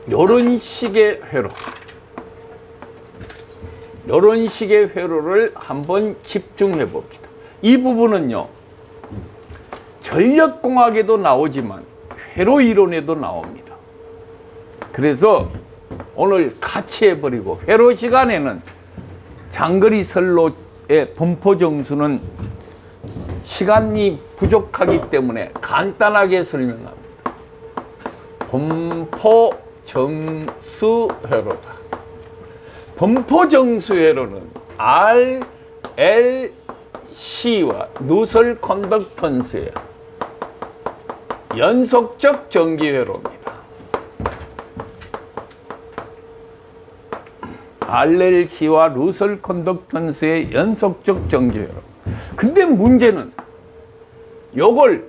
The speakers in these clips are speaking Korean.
요런 식의 회로, 요런 식의 회로를 한번 집중해 봅니다. 이 부분은요, 전력공학에도 나오지만 회로 이론에도 나옵니다. 그래서 오늘 같이 해버리고, 회로 시간에는 장거리 선로의 분포정수는 시간이 부족하기 때문에 간단하게 설명합니다. 분포정수 회로다. 분포정수 회로는 R, L, C와 누설 컨덕턴스의 연속적 전기회로입니다. RLC와 루설 컨덕턴스의 연속적 전기회로. 근데 문제는 요걸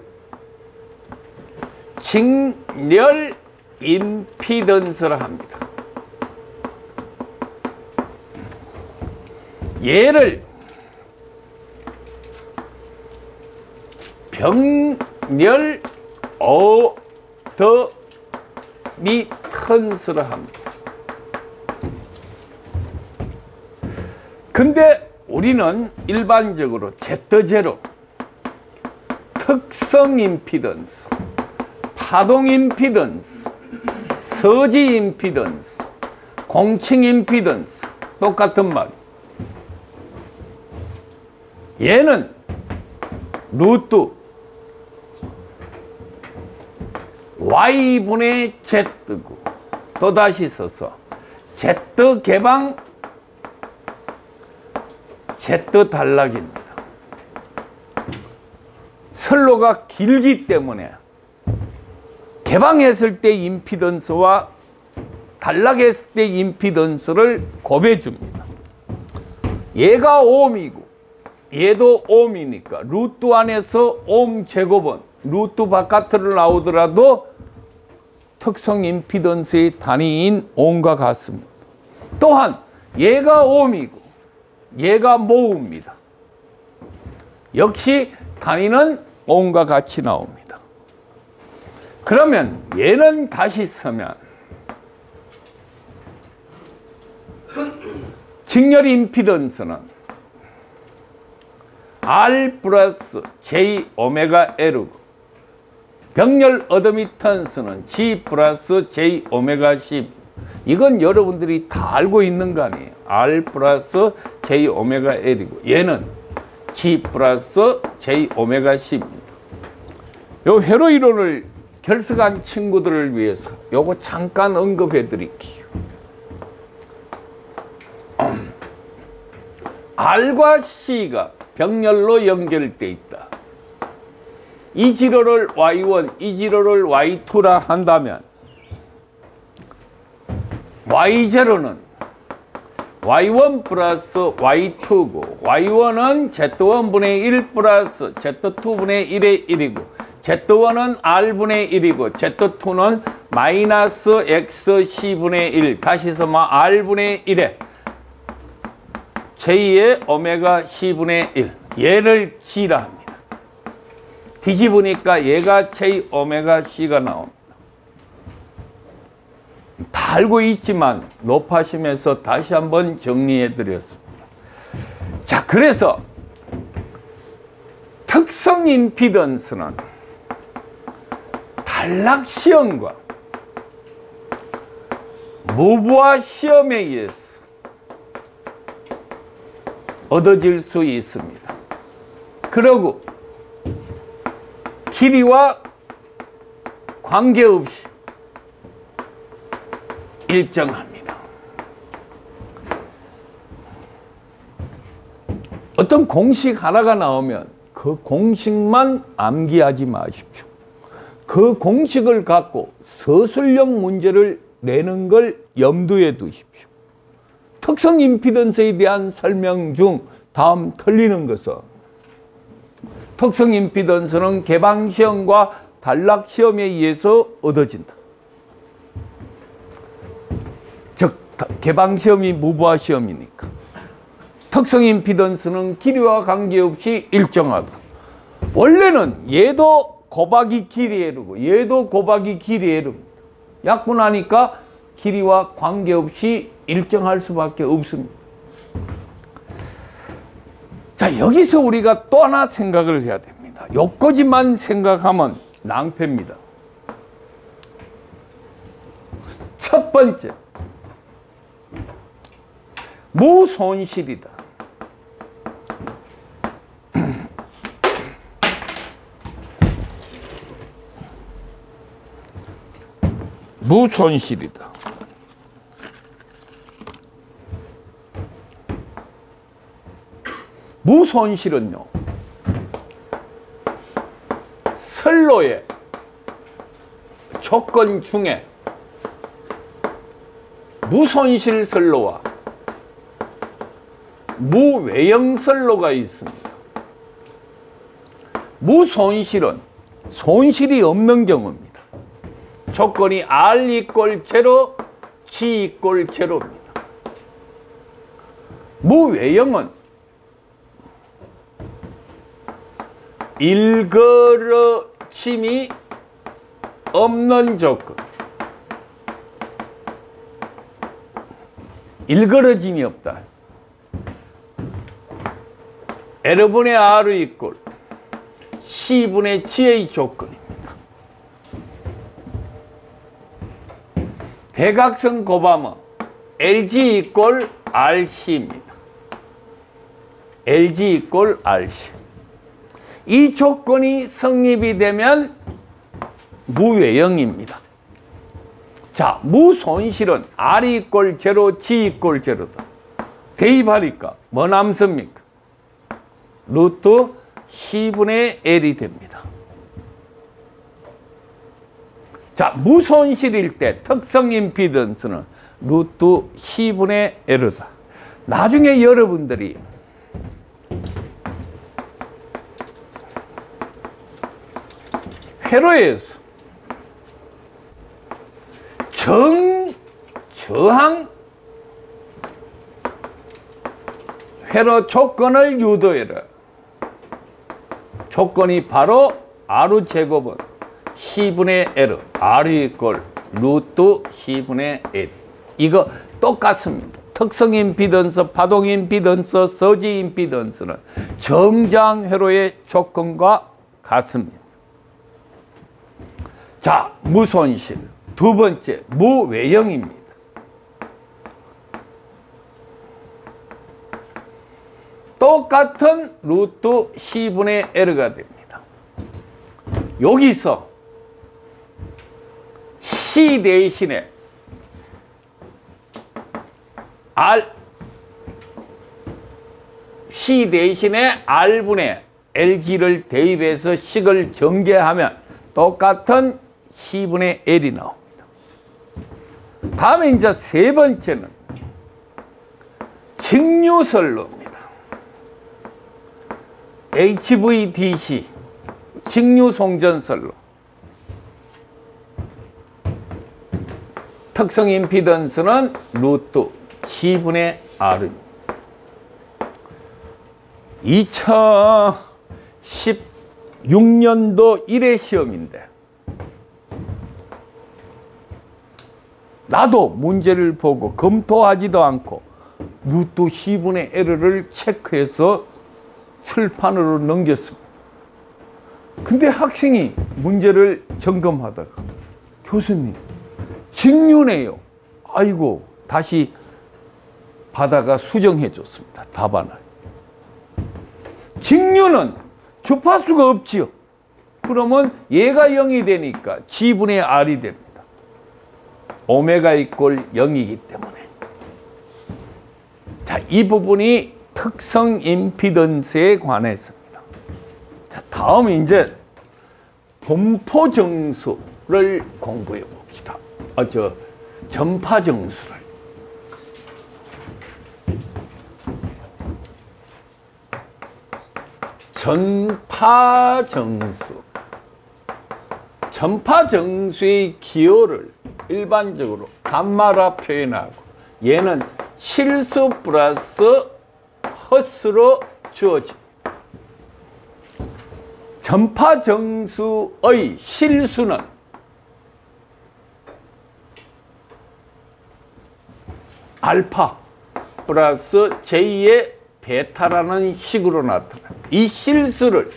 직렬 임피던스라 합니다. 얘를 병렬 어드미턴스라 합니다. 근데 우리는 일반적으로 Z0, 특성 임피던스, 파동 임피던스, 서지 임피던스, 공칭 임피던스 똑같은 말. 얘는 루트 Y분의 Z고, 또다시 써서 Z 개방 Z 단락입니다. 선로가 길기 때문에 개방했을 때 임피던스와 단락했을 때 임피던스를 곱해줍니다. 얘가 옴이고 얘도 옴이니까 루트 안에서 옴 제곱은 루트 바깥으로 나오더라도 특성 임피던스의 단위인 옴과 같습니다. 또한 얘가 옴이고 얘가 모음입니다. 역시 단위는 옴과 같이 나옵니다. 그러면 얘는 다시 쓰면 직렬 임피던스는 R 플러스 J 오메가 L고, 병렬 어드미턴스는 G 플러스 J 오메가 C. 이건 여러분들이 다 알고 있는 거 아니에요. R 플러스 J 오메가 L이고 얘는 G 플러스 J 오메가 C입니다. 요 회로 이론을 결석한 친구들을 위해서 요거 잠깐 언급해 드릴게요. R과 C가 병렬로 연결되어 있다. 이 지로를 Y1, 이 지로를 Y2라 한다면 Y0는 Y1 플러스 Y2고, Y1은 Z1분의 1 플러스 Z2분의 1의 1이고, Z1은 R분의 1이고, Z2는 마이너스 XC분의 1, 다시 써서 R분의 1에 J의 오메가 C분의 1, 얘를 G라 합니다. 뒤집으니까 얘가 J 오메가 C가 나옵니다. 다 알고 있지만 높아심에서 다시 한번 정리해 드렸습니다. 자, 그래서 특성 임피던스는 단락 시험과 무부하 시험에 의해서 얻어질 수 있습니다. 그리고 길이와 관계없이 일정합니다. 어떤 공식 하나가 나오면 그 공식만 암기하지 마십시오. 그 공식을 갖고 서술형 문제를 내는 걸 염두에 두십시오. 특성 임피던스에 대한 설명 중 다음 틀리는 것은 특성 임피던스는 개방시험과 단락시험에 의해서 얻어진다. 즉 개방시험이 무부하 시험이니까 특성 임피던스는 길이와 관계없이 일정하다. 원래는 얘도 곱하기 길이에 이르고 얘도 곱하기 길이에 이릅니다. 약분하니까 길이와 관계없이 일정할 수밖에 없습니다. 자, 여기서 우리가 또 하나 생각을 해야 됩니다. 요까지만 생각하면 낭패입니다. 첫 번째, 무손실이다. 무손실이다. 무손실은요, 선로의 조건 중에 무손실 선로와 무외형 선로가 있습니다. 무손실은 손실이 없는 경우입니다. 조건이 R = 0, G = 0입니다. 무외형은 일그러짐이 없는 조건. 일그러짐이 없다. L분의 R = C분의 G의 조건입니다. 대각선 고밤은 LG = RC입니다. LG = RC. 이 조건이 성립이 되면 무외형입니다. 자, 무손실은 R = 0, G = 0다. 대입하니까 뭐 남습니까? 루트 C분의 L이 됩니다. 자, 무손실일 때 특성 임피던스는 루트 C분의 L이다. 나중에 여러분들이 회로에서 저항 회로 조건을 유도해라. 조건이 바로 R제곱은 C분의 L, R = 루트 C분의 L. 이거 똑같습니다. 특성 임피던스, 파동 임피던스, 서지 임피던스는 정장 회로의 조건과 같습니다. 자, 무손실. 두 번째, 무외형입니다. 똑같은 루트 C분의 L가 됩니다. 여기서 C 대신에 C 대신에 R분의 LG를 대입해서 식을 전개하면 똑같은 C분의 L이 나옵니다. 다음에 이제 세 번째는 직류선로입니다. HVDC, 직류송전선로. 특성 임피던스는 루트 C분의 R입니다. 2016년도 1회 시험인데 나도 문제를 보고 검토하지도 않고 루트 C분의 L을 체크해서 출판으로 넘겼습니다. 근데 학생이 문제를 점검하다가 교수님, 직류네요. 아이고, 다시 받아가 수정해 줬습니다. 답안을. 직류는 주파수가 없지요. 그러면 얘가 0이 되니까 G분의 R이 됩니다. 오메가 = 0이기 때문에. 자, 이 부분이 특성 임피던스에 관해서입니다. 자, 다음 이제 분포정수를 공부해 봅시다. 전파정수를. 전파정수의 기호를 일반적으로 감마라 표현하고 얘는 실수 플러스 허스로 주어집니다. 전파정수의 실수는 알파 플러스 J의 베타라는 식으로 나타나요. 이 실수를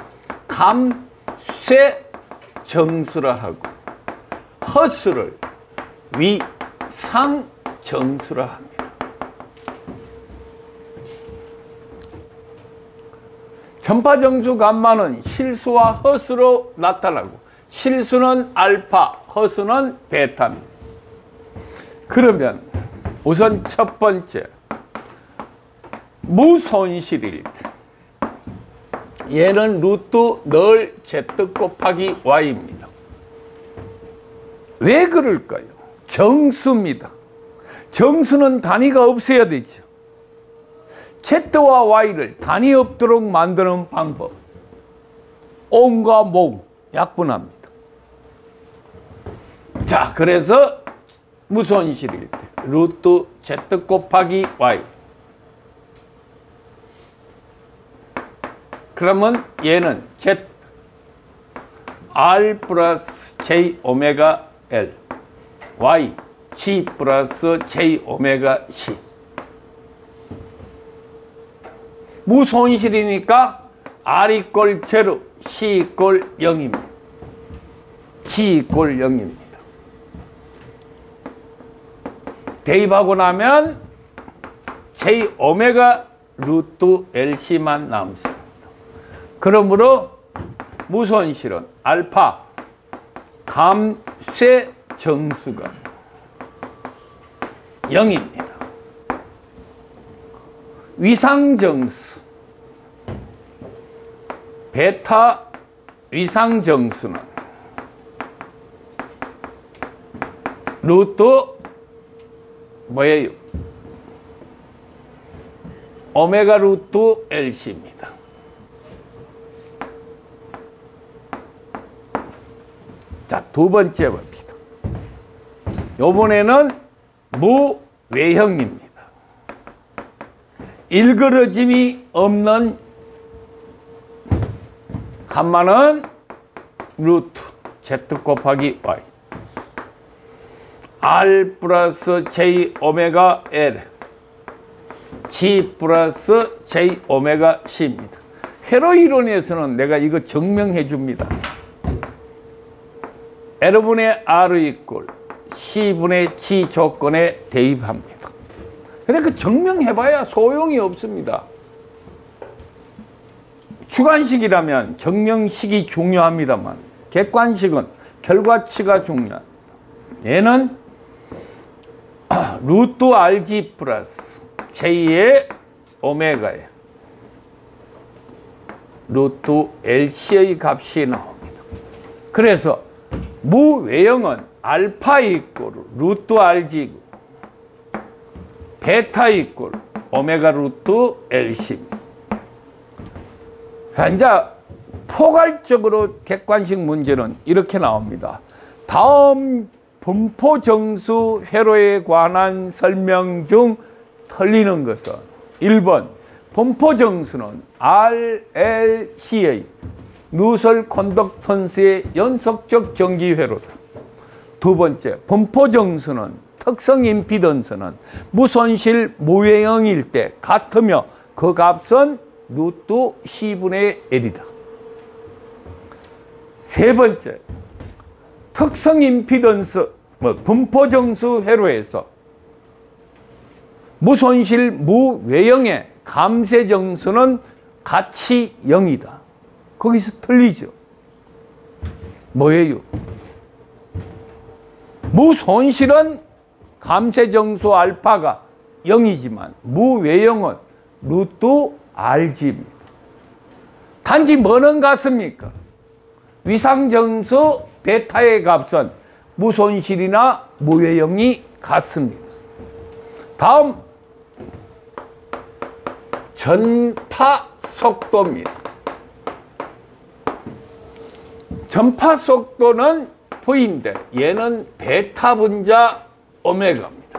감쇄 정수라 하고 허수를 위상 정수라 합니다. 전파정수 감마는 실수와 허수로 나타나고 실수는 알파, 허수는 베타입니다. 그러면 우선 첫 번째 무손실일 때 얘는 루트 늘 Z 곱하기 Y입니다. 왜 그럴까요? 정수입니다. 정수는 단위가 없어야 되죠. Z와 Y를 단위 없도록 만드는 방법. 옴과 몽 약분합니다. 자, 그래서 무손실일 때 루트 Z 곱하기 Y. 그러면 얘는 Z R 플러스 J 오메가 L Y G 플러스 J 오메가 C. 무손실이니까 R 이꼴 0, C 이꼴 0입니다. G 이꼴 0입니다. 대입하고 나면 J 오메가 루트 LC만 남습니다. 그러므로 무손실은 알파 감쇄 정수가 0입니다. 위상정수 베타 위상정수는 루트 뭐예요? 오메가 루트 LC입니다. 자, 두 번째 봅시다. 요번에는 무외형입니다. 일그러짐이 없는 감마는 루트 Z 곱하기 Y R 플러스 J 오메가 L G 플러스 J 오메가 C입니다. 회로 이론에서는 내가 이거 증명해 줍니다. L분의 R 이꼴 C분의 G 조건에 대입합니다. 근데 그 증명해봐야 소용이 없습니다. 주관식이라면 증명식이 중요합니다만 객관식은 결과치가 중요합니다. 얘는 루트 RG 플러스 J의 오메가에 루트 LC의 값이 나옵니다. 그래서 무외형은 알파 이꼴 루트 RG고 베타 이꼴 오메가 루트 LC입니다. 자, 이제 포괄적으로 객관식 문제는 이렇게 나옵니다. 다음 분포정수 회로에 관한 설명 중 틀리는 것은 1번 분포정수는 RLC의 누설 컨덕턴스의 연속적 전기 회로다. 두 번째, 분포정수는 특성 임피던스는 무손실 무외형일 때 같으며 그 값은 루트 C분의 L이다. 세 번째, 특성 임피던스 분포정수 회로에서 무손실 무외형의 감쇄정수는 같이 0이다. 거기서 틀리죠. 뭐예요? 무손실은 감쇄정수 알파가 0이지만 무외형은 루트 RG입니다. 단지 뭐는 같습니까? 위상정수 베타의 값은 무손실이나 무외형이 같습니다. 다음 전파 속도입니다. 전파 속도는 V인데 얘는 베타 분자 오메가입니다.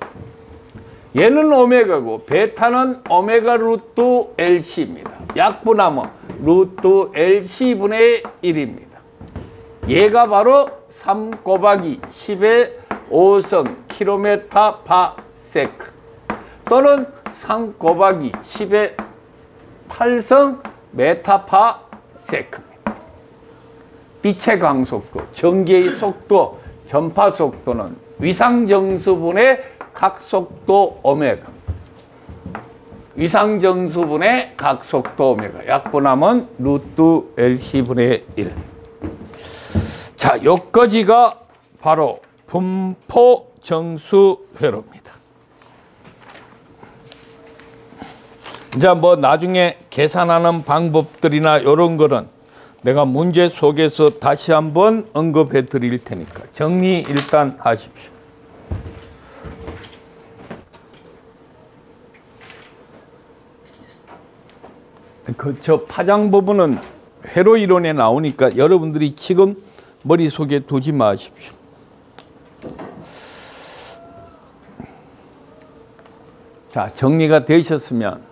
얘는 오메가고 베타는 오메가 루트 LC입니다. 약분하면 루트 LC분의 1입니다. 얘가 바로 3 곱하기 10의 5성 킬로미터 파 세크 또는 3 곱하기 10의 8성 메타파 세크입니다. 빛의 강속도, 전기의 속도, 전파 속도는 위상정수분의 각속도 오메가. 위상정수분의 각속도 오메가. 약분하면 루트 LC분의 1. 자, 여기까지가 바로 분포정수회로입니다. 이제 뭐 나중에 계산하는 방법들이나 이런 거는 내가 문제 속에서 다시 한번 언급해 드릴 테니까 정리 일단 하십시오. 저 파장 부분은 회로 이론에 나오니까 여러분들이 지금 머릿속에 두지 마십시오. 자, 정리가 되셨으면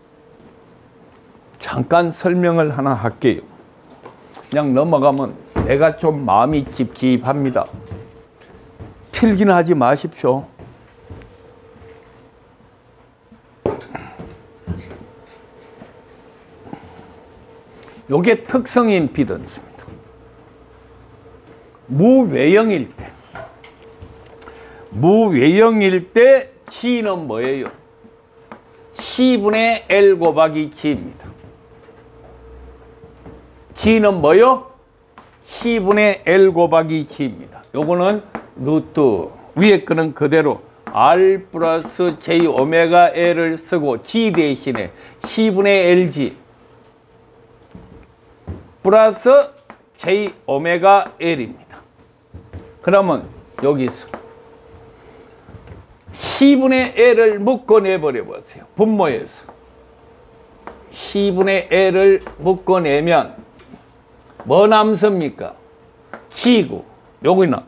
잠깐 설명을 하나 할게요. 그냥 넘어가면 내가 좀 마음이 찝찝합니다. 필기는 하지 마십시오. 요게 특성 임피던스입니다. 무외형일 때 G는 뭐예요? C분의 L 곱하기 G입니다. G는 뭐요? C분의 L 곱하기 G입니다. 요거는 루트, 위에 거는 그대로 R 플러스 J 오메가 L을 쓰고 G 대신에 C분의 LG 플러스 J 오메가 L입니다. 그러면 여기서 C분의 L을 묶어내버려 보세요. 분모에서 C분의 L을 묶어내면 뭐 남습니까? G고 여기는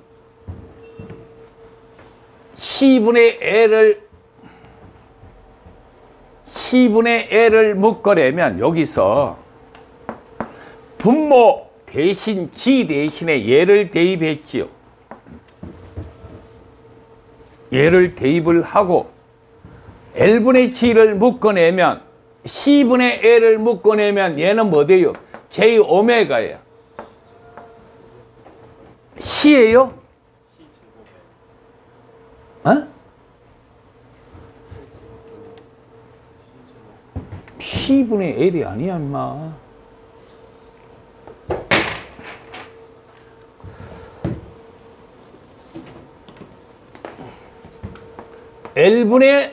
C분의 L을 묶어내면 여기서 분모 대신 G 대신에 얘를 대입했지요. 얘를 대입을 하고 L분의 G를 묶어내면 C분의 L을 묶어내면 얘는 뭐 돼요? J 오메가예요. C예요? 어? C분의 L이 아니야 임마. L분의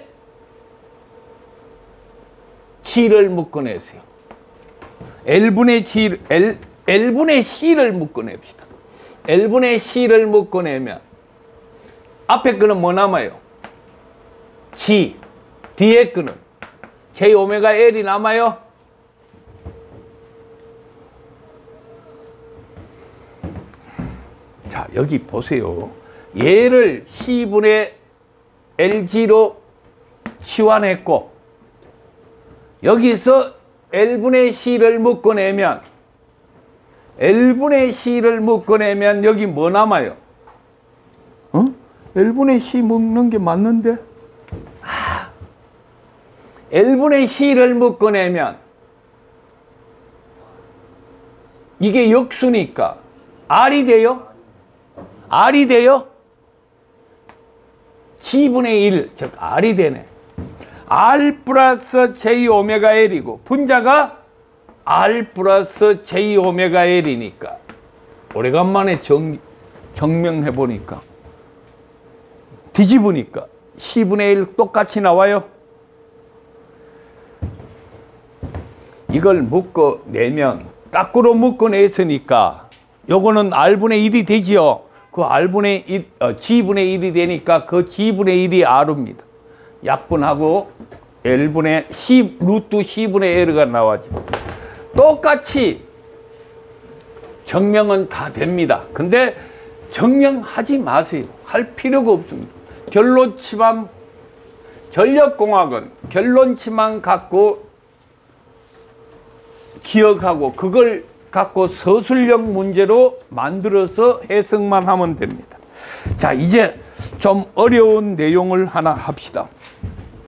G를 묶어내세요. L분의 C를 묶어냅시다. L분의 C를 묶어내면 앞에 거는 뭐 남아요? G. 뒤에 거는 J 오메가 L이 남아요. 자, 여기 보세요. 얘를 C분의 LG로 치환했고 여기서 L분의 C를 묶어내면 여기 뭐 남아요? 어? L분의 C 묶는 게 맞는데? L분의 C를 묶어내면 이게 역수니까 R이 돼요? R이 돼요? G분의 1, 즉 R이 되네. R 플러스 J 오메가 L이고 분자가 R 플러스 J 오메가 L이니까 오래간만에 정명해 보니까 뒤집으니까 C분의 1 똑같이 나와요. 이걸 묶어내면 거꾸로 묶어냈으니까 요거는 R분의 1이 되지요. 그 R분의 1, G분의 1이 되니까 그 G분의 1이 R입니다. 약분하고 L분의 C, 루트 C분의 L가 나와죠. 똑같이 정명은 다 됩니다. 근데 정명하지 마세요. 할 필요가 없습니다. 결론치만, 전력공학은 결론치만 갖고 기억하고 그걸 갖고 서술형 문제로 만들어서 해석만 하면 됩니다. 자, 이제 좀 어려운 내용을 하나 합시다.